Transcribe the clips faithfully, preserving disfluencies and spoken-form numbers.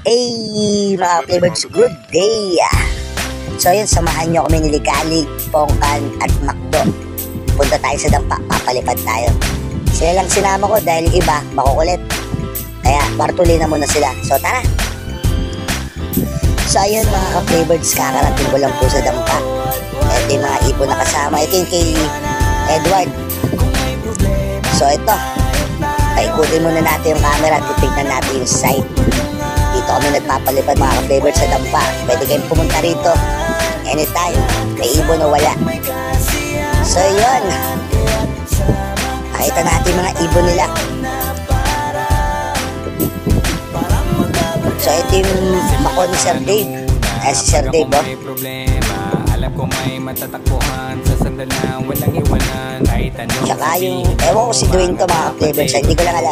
Hey mga Flavoreds, good day! So yun, samahan nyo kami ni Ligalig, Pongkan at Macdo. Punta tayo sa dampa, papalipad tayo. Sila lang sinama ko dahil iba, makukulit. Kaya partuli na muna sila. So tara! So ayun mga ka-Flavoreds, kakarating ko lang po sa dampa. Ito yung mga ibon na kasama. Ito yung kay Edward. So ito, paikutin muna natin yung camera at titignan natin yung site. Dito kami nagpapalipad mga ka-Flavoreds sa dampa. Pwede kayong pumunta rito anytime. May ibon o wala. So yun, nakita natin mga ibon nila. So ito yung mako ni Sir Dave. Ay si Sir Dave oh. Alam ko may matatakbuhan sa sandal na walang iwanan. Kahit anong tsaka yung, ewan ko si Dwayne to mga Flavoreds, hindi ko lang alam.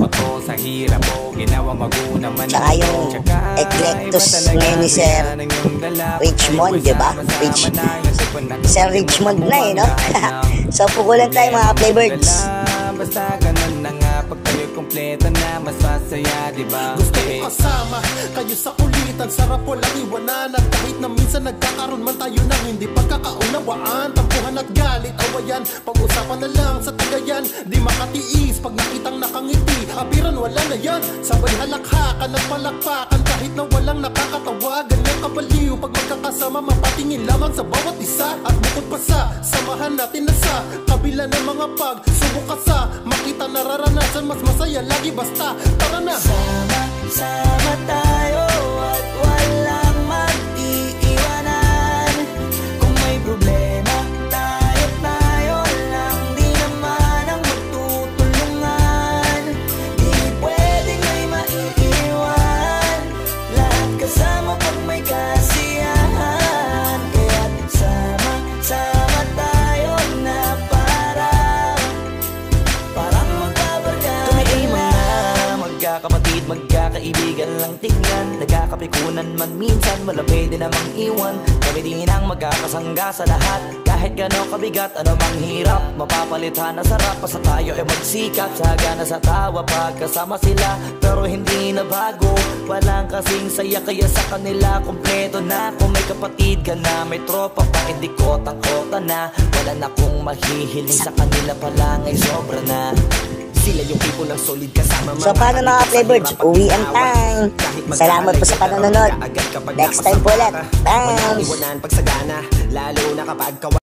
Tsaka yung Eclectus ngayon ni Sir Richmond, diba? Rich, Sir Richmond na eh, no? So pukulan tayo mga Flavoreds. Basta ganun na nga, pag kayo kompleto na, mas masaya, diba? Gusto ko kasama kayo sa kulitan, sarap walang iwanan. At kahit na minsan nagkakaroon man tayo ng hindi pagkakaunawaan, tampuhan at galit, awayan, pag-usapan na lang sa tagayan. Di makatiis pag nakitang nakangiti, abiran wala na yan. Sabay halakhakan at palakpakan kahit na walang nakakatawa. Ganyan kabaliw pag magkakasama, mapatingin lamang sa bawat isa. At bukod pa sa samahan natin na sa kabila ng mga pagsubok ka sa makita nararanasan, mas masaya lagi basta tara na. Sama, sama tayo at walang mag-iiwanan. Kung may problema tayo tayo lang, di naman ang magtutulungan. Di pwedeng may maiiwan, lahat kasama pag may kasiyahan. Kaya't sama, sama tayo na parang Parang magkabarkada na magkakapatid, magkakaibigan lang tingnan. Nagkakapikunan man minsan, wala pwede namang iwan. Kami din ang magkakasangga sa lahat. Kahit gano'ng kabigat, ano mang hirap, mapapalitan na sarap. Basta tayo ay magsikap, sagana sa tawa pagkasama sila. Pero hindi na bago, walang kasing saya. Kaya sa kanila kompleto na. Kung may kapatid ka na, may tropa pa, hindi kotang-kota na. Wala na kong mahihiling sa kanila pa lang ay sobra na. Sila yung people ng solid kasama. So paano mga Flavoreds, uwi ang time. Salamat po sa panonood. Next time po ulit. Thanks. Walang iwanan pagsagana, lalo na kapag